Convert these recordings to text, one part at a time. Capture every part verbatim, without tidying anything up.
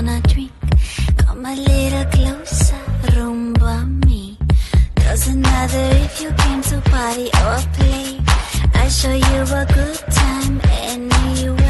wanna drink. Come a little closer, rumba me. Doesn't matter if you came to party or play, I'll show you a good time anyway.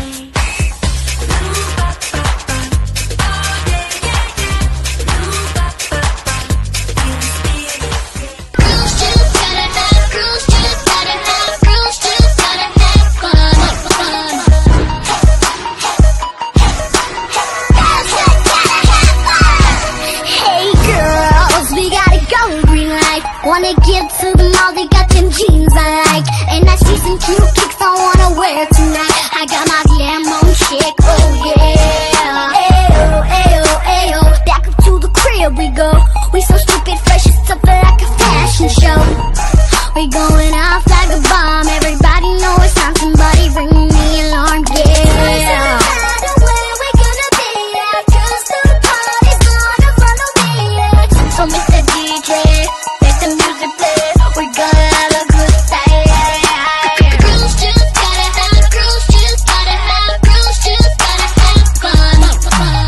Wanna get to the mall, they got them jeans I like, and I see some cute kicks I wanna wear tonight. I got my glam on chick, oh yeah. Ayo, ayo, ayo, back up to the crib we go. We so stupid, fresh and tough like a fashion show. We going off like a bomb, everybody know it's time. Somebody ring the alarm, yeah. So Mister D J, the music play, we gonna have a good time. Girls just gotta have, girls just gotta have, girls just gotta have fun, fun.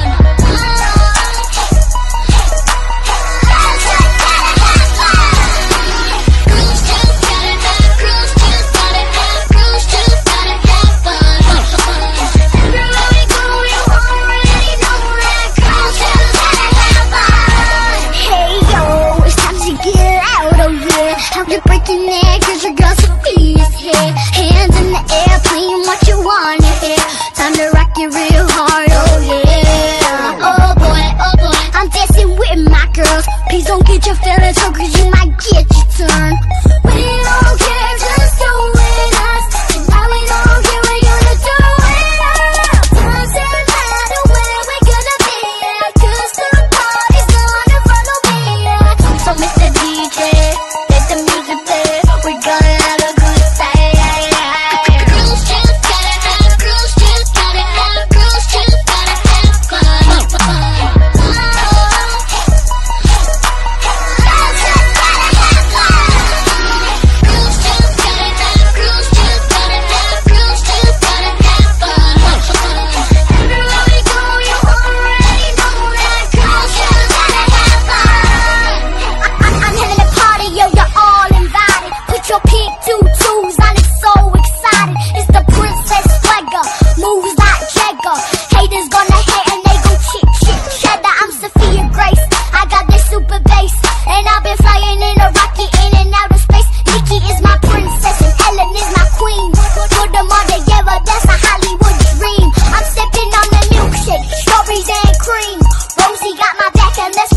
Girls just gotta have fun. Girls just gotta have, girls just gotta have, girls just gotta have fun, fun. Everywhere we go, you already know that girls just gotta have fun. Hey yo, it's time to get out, oh yeah. Have you breaking neck, cause your girl's so please here. Hands in the air, playing what you wanna hear. Time to rock it real hard, oh yeah. Oh boy, oh boy, I'm dancing with my girls. Please don't get your feelings hurt, cause you might get your turn. We don't care, just do it us. Tonight we don't care, we're gonna do it up. Doesn't matter where we're gonna be at, cause the party's gonna follow me at. So Mister D J, let the music play, we gonna have a good time. Girls just gotta have, girls just gotta have, girls just gotta have fun, fun. Girls just gotta have fun. Girls just gotta have, girls just gotta have, girls just gotta have fun, fun. Everywhere we go, you already know that girls just gotta have fun. I'm having a party, yo, you're all invited. Put your pink tutus on, it's so excited. It's the princess swagger, moves like Jagger. Haters gonna hate and they gon' chit chit chatter. I'm Sophia Grace, I got this super bass, and I've been flying in a rocket in and out of space. Nikki is my princess and Ellen is my queen. Put them all together, that's a Hollywood dream. I'm sipping on the milkshake, strawberries and cream. Rosie got my back and let's